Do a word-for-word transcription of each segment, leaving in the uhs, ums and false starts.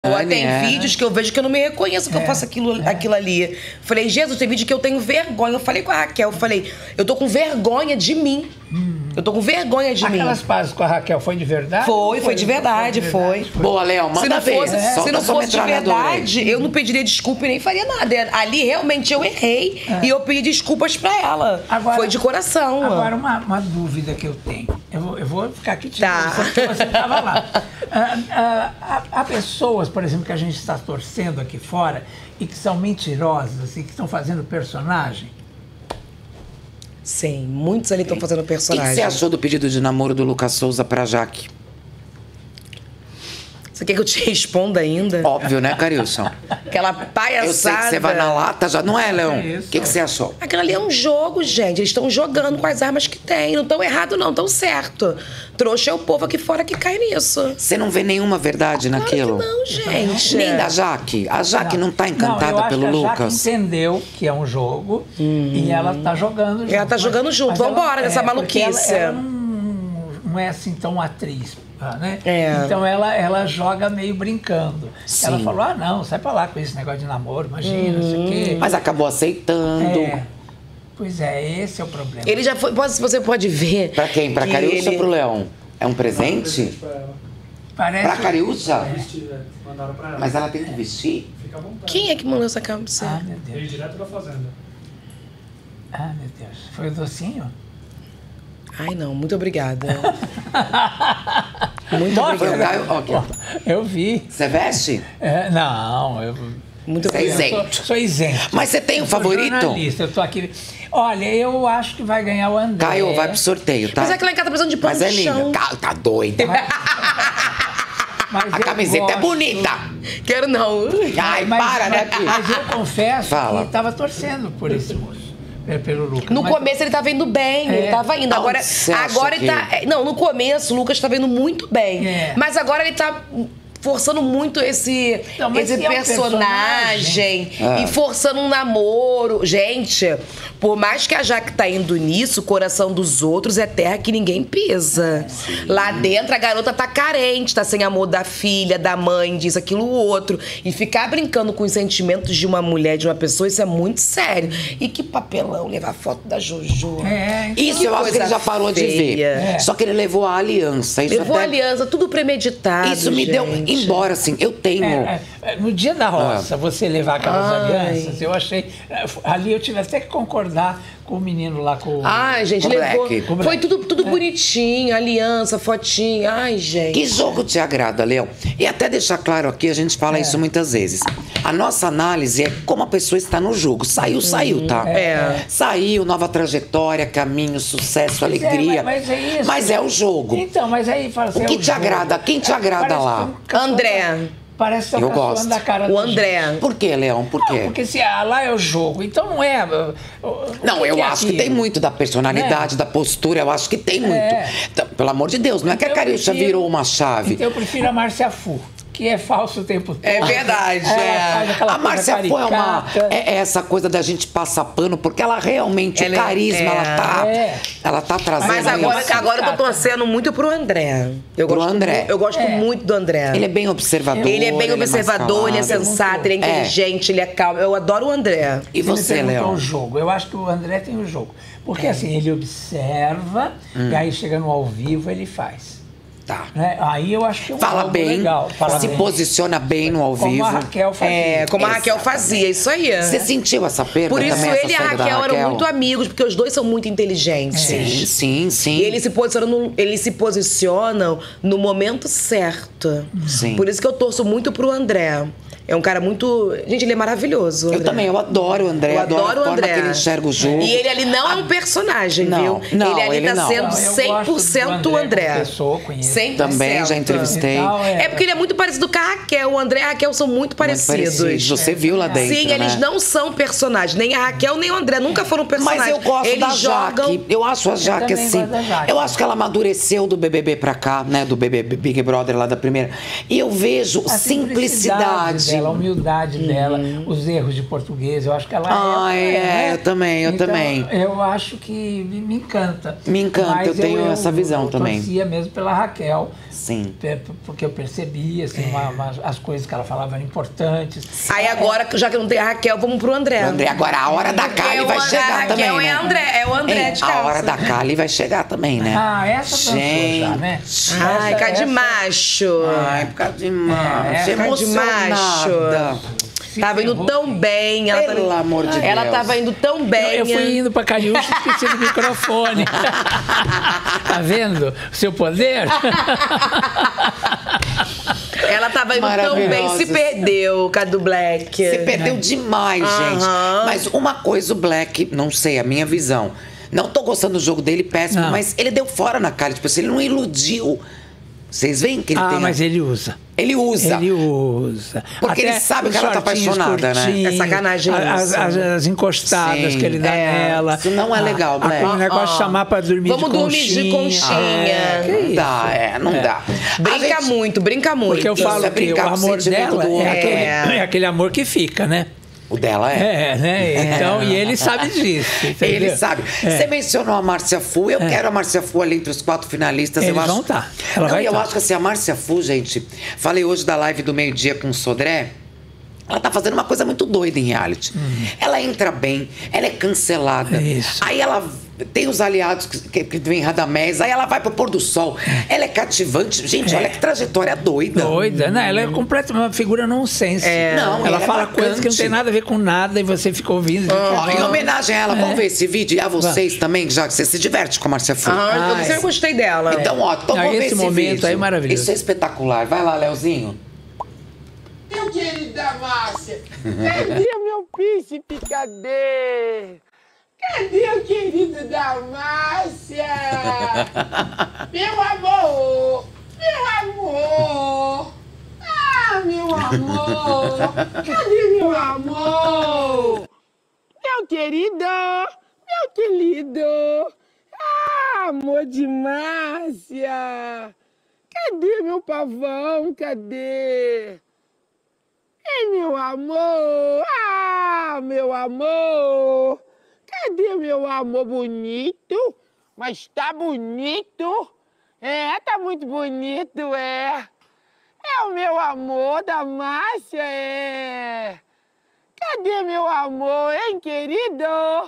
Ou tem é. vídeos que eu vejo que eu não me reconheço que é. eu faço aquilo, é. aquilo ali. Falei, Jesus, tem vídeo que eu tenho vergonha. Eu falei com a Raquel, eu falei, eu tô com vergonha de mim. Hum. Eu tô com vergonha de Aquelas mim. Aquelas pazes com a Raquel foi de verdade? Foi, foi, foi de verdade, foi. foi. Boa, Léo, manda se não ver. Fosse, é. Se não fosse de verdade, eu não pediria desculpa e nem faria nada. Ali, realmente, eu errei. É. E eu pedi desculpas pra ela. Agora, foi de coração. Agora, uma, uma dúvida que eu tenho. Eu vou, eu vou ficar aqui te tá. porque você tava lá. Ah, ah, há pessoas, por exemplo, que a gente está torcendo aqui fora e que são mentirosas e que estão fazendo personagem? Sim, muitos ali estão fazendo personagem. O que você achou do pedido de namoro do Lucas Souza pra Jaque? Você quer que eu te responda ainda? Óbvio, né, Carilson? Aquela palhaçada. Eu sei que você vai na lata já, não é, Leão? O é que, que você achou? Aquilo ali é um jogo, gente. Eles estão jogando com as armas que tem. Não estão errado, não. Estão certo. Trouxa é o povo aqui fora que cai nisso. Você não vê nenhuma verdade claro naquilo? Que não, gente. Nem da Jaque. A Jaque não, não tá encantada não, eu pelo acho que a Lucas. Jaque entendeu que é um jogo hum. e ela tá jogando junto. Ela tá jogando mas, junto. Vambora dessa é, maluquice. Ela, ela não, não é assim tão atriz. Né? É. Então ela, ela joga meio brincando. Sim. Ela falou, ah não, sai pra lá com esse negócio de namoro, imagina, não sei o quê. Mas acabou aceitando. É. Pois é, esse é o problema. Ele já foi, você pode ver. Pra quem? Pra Cariúcha ele... ou pro Leão? É um presente? Parece... Pra Cariúcha? É. Mandaram pra ela. Mas ela tem que vestir? Fica à vontade. Quem é que mandou essa cama pra você? Ah, meu Deus. Veio direto da fazenda. Ah, meu Deus. Foi o docinho? Ai, não, muito obrigada. Muito Nossa, obrigada. Eu, okay. eu vi. Você veste? É, não, eu... Muito você é isento. Sou, sou isento. Mas você tem um favorito? Jornalista, eu tô aqui... Olha, eu acho que vai ganhar o André. Caio, vai pro sorteio, tá? Mas é que lá em casa tá precisando de pão Mas é linda. Tá doida. Mas, mas a camiseta gosto... é bonita. Quero não. Ai, mas, para, mas, né, filho? Mas eu confesso Fala. que tava torcendo por esse moço. Pelo Lucas. No mas... começo ele tava indo bem, é. ele tava indo. Agora, agora ele tá. Que... Não, no começo o Lucas tava indo muito bem. É. Mas agora ele tá forçando muito esse, então, esse é um personagem, personagem. E forçando um namoro. Gente, por mais que a Jaque tá indo nisso, o coração dos outros é terra que ninguém pisa. Sim. Lá dentro a garota tá carente, tá sem amor da filha, da mãe, diz aquilo, o outro. E ficar brincando com os sentimentos de uma mulher, de uma pessoa, isso é muito sério. E que papelão levar foto da Jojo. É, isso que eu acho que ele já parou feia. de ver. É. Só que ele levou a aliança. Isso levou até... a aliança, tudo premeditado. Isso me gente. deu. Embora, assim, eu tenho... É, é, no dia da roça, ah. você levar aquelas Ai. alianças, eu achei... Ali eu tive até que concordar com o menino lá, com... Ai, gente, com levou... Black. Com Foi tudo, tudo é. bonitinho, aliança, fotinho. Ai, gente. Que jogo te agrada, Leão? E até deixar claro aqui, a gente fala é. isso muitas vezes. A nossa análise é como a pessoa está no jogo. Saiu, hum, saiu, tá? É. Saiu, nova trajetória, caminho, sucesso, mas alegria. É, mas, mas é isso. Mas é o jogo. Então, mas aí... Fala assim, o que é o te jogo. agrada? Quem te agrada lá? Um André. Parece que eu gosto da cara o André. Gente. Por quê, Leão? Por quê? Não, porque se ah, lá é o jogo, então não é. Não, eu que é acho aquilo? que tem muito da personalidade, é. da postura, eu acho que tem muito. É. Então, pelo amor de Deus, não então é que a Cariúcha virou uma chave. Então eu prefiro a Márcia Fu, que é falso o tempo todo. É verdade. É. A Márcia Fu é, uma, é essa coisa da gente passar pano, porque ela realmente, ela o carisma, é. ela tá. É. Ela tá trazendo. Mas agora, agora eu tô torcendo muito pro André. Eu pro gosto André. Muito, eu gosto é. muito do André. Ele é bem observador. Ele é bem observador, ele é, ele é sensato, ele é inteligente, é. ele é calmo. Eu adoro o André. E você, Léo? o jogo. Eu acho que o André tem o jogo. Porque é. assim, ele observa hum. e aí chega no ao vivo ele faz. Tá. Né? Aí eu acho que é um Fala jogo bem, legal. Fala se bem. posiciona bem no ao como vivo. Como a Raquel fazia. É, como Exatamente. a Raquel fazia, isso aí. Você sentiu essa perda Por isso também, ele e a Raquel, Raquel eram muito amigos, porque os dois são muito inteligentes. É. Sim, sim, sim. E eles se posicionam, eles se posicionam no momento certo. Sim. Por isso que eu torço muito pro André. É um cara muito... Gente, ele é maravilhoso. Eu também, eu adoro o André. Eu adoro, adoro o André. Que ele enxerga o jogo. E ele ali não é um personagem, não, viu? Não, ele ali ele tá não. sendo não, cem por cento o André. André. Pessoa, conheço. cem por cento. Também já entrevistei. Então, é, é porque ele é muito parecido com a Raquel. O André e a Raquel são muito parecidos. Muito parecido. Você viu lá dentro, Sim, né? eles não são personagens. Nem a Raquel, nem o André. Nunca foram personagens. Mas eu gosto eles da jogam... Jaque. Eu acho a Jaque assim. Eu acho que ela amadureceu do B B B pra cá, né? Do B B B, Big Brother lá da primeira. E eu vejo a simplicidade. Dela, a humildade uhum. dela, os erros de português. Eu acho que ela ah, é. é, é, eu também, eu então, também. Eu acho que me encanta. Me encanta, Mas eu tenho eu, essa visão eu também. Eu torcia mesmo pela Raquel. Raquel. Sim. Porque eu percebi, assim, uma, uma, as coisas que ela falava eram importantes. Aí agora, já que não tem a Raquel, vamos pro André. André, agora a hora da Kali vai chegar também, Raquel né? é, André, é o André Hein, de a calça. hora da Kali vai chegar também, né? Ah, essa dançou já, né? Ai, Essa- cara de essa- macho. Ai, por causa de macho. É, cara de Emocionada. Tava indo tão bem. Ela Pelo tava... amor de Ela Deus. tava indo tão bem. Eu, eu fui indo pra Cariúcha e esqueci do microfone. Tá vendo o seu poder? Ela tava indo tão bem, se Maravilhosa. perdeu, Cadu Black. Você perdeu demais, gente. Aham. Mas uma coisa, o Black, não sei, a minha visão. Não tô gostando do jogo dele, péssimo, Não. mas ele deu fora na cara. Tipo assim, ele não iludiu. Vocês veem que ele Ah, tem... mas ele usa. Ele usa. Ele usa. Porque ele sabe os que ela tá shortinhos apaixonada, né? curtinhos, É sacanagem As, isso. as, as encostadas Sim. que ele dá É. nela. Isso não é legal, Ah, Black. aquele negócio de Ah. chamar pra dormir Vamos de dormir de conchinha. conchinha. Ah, que Não isso? dá, é, não É. dá. Brinca A gente- muito, brinca muito. Porque eu Isso falo é que o brincar com o amor sentimento dela do é outro. aquele, É. é aquele amor que fica, né? O dela é. É, né? Então, e ele sabe disso. Entendeu? Ele sabe. É. Você mencionou a Márcia Fu, eu quero a Márcia Fu ali entre os quatro finalistas. Eles eu acho... vão tá. Ela Não, vai e eu tá. acho que assim, a Márcia Fu, gente, falei hoje da live do meio-dia com o Sodré. Ela tá fazendo uma coisa muito doida em reality. Ela entra bem, ela é cancelada. É isso. Aí ela tem os aliados que, que, que vem Radamés, aí ela vai pro pôr do sol. Ela é cativante. Gente, É. olha que trajetória doida. Doida, né? Ela é completamente uma figura nonsense. Não, ela ela é fala marcante. coisas que não tem nada a ver com nada e você fica ouvindo. Ó, em homenagem a ela, vamos É. ver esse vídeo. E a vocês também, já que você se diverte com a Márcia Fu. Ah, eu Ah, sempre gostei dela. Então, ó, então Não, vamos ver esse esse momento vídeo. aí é maravilhoso. Isso é espetacular. Vai lá, Leozinho. Meu querido da Márcia, cadê o meu príncipe? Cadê? Cadê o querido da Márcia? Meu amor! Meu amor! Ah, meu amor! Cadê meu amor? Meu querido! Meu querido! Ah, amor de Márcia! Cadê meu pavão? Cadê? Ei, meu amor! Ah, meu amor! Cadê meu amor bonito? Mas tá bonito? É, tá muito bonito, é. É o meu amor da Márcia, é. Cadê meu amor, hein, querido?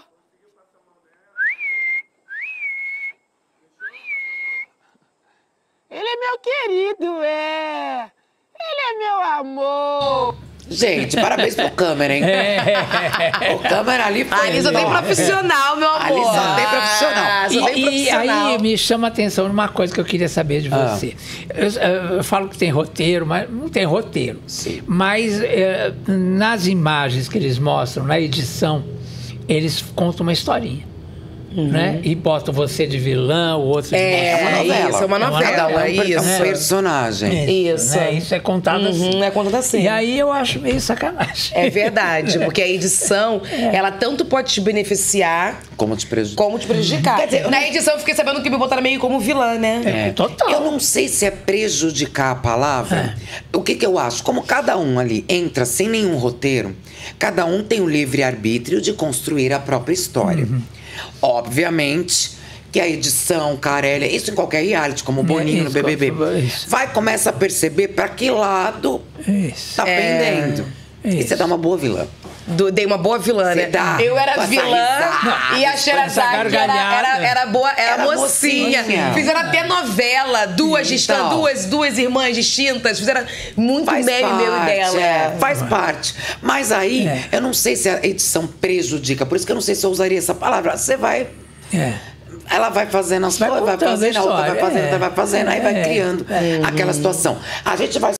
Ele é meu querido, é. Ele é meu amor. Gente, parabéns pro câmera, hein? O câmera ali foi. A Alisa tem ó. profissional, meu amor. A Alisa tem profissional. Ah, só tem E, e profissional. aí me chama a atenção numa coisa que eu queria saber de Ah. você. Eu, eu- eu falo que tem roteiro, mas não tem roteiro. Sim. Mas eh, nas imagens que eles mostram, na edição, eles contam uma historinha. Né? E botam você de vilão, o outro de É, uma novela. isso, é uma É uma novela, novela, É um per- é um isso. personagem. Isso. Né? Isso é contado assim. Uhum, é contado assim. E aí eu acho meio sacanagem. É verdade, porque a edição, ela tanto pode te beneficiar Como te prejudica. como te prejudicar. Quer dizer, eu Na não- edição eu fiquei sabendo que me botaram meio como vilã, né? É, total. Eu não sei se é prejudicar a palavra. O que que eu acho? Como cada um ali entra sem nenhum roteiro, cada um tem o livre-arbítrio de construir a própria história. Obviamente que a edição, Carelli, isso em qualquer reality, como o Boninho no isso, B B B, isso. vai começar a perceber pra que lado Isso. tá pendendo. E isso. você dá uma boa vilã. Do- dei uma boa vilã, Você né? dá. Eu Com era essa vilã risada, e a com essa Sherazade era, gargalhada. era, era boa, era, Era mocinha. mocinha. Fizeram até novela, duas, distan- Então. duas, duas irmãs distintas. Fizeram muito Faz meme parte, meu e dela. é, faz parte. Mas aí, É. eu não sei se a edição prejudica, por isso que eu não sei se eu usaria essa palavra. Você vai. É. Ela vai fazendo as Vai coisas, vai contando a fazendo, a outra vai história, fazendo, é. outra vai fazendo, aí vai É. criando aquela situação. A gente vai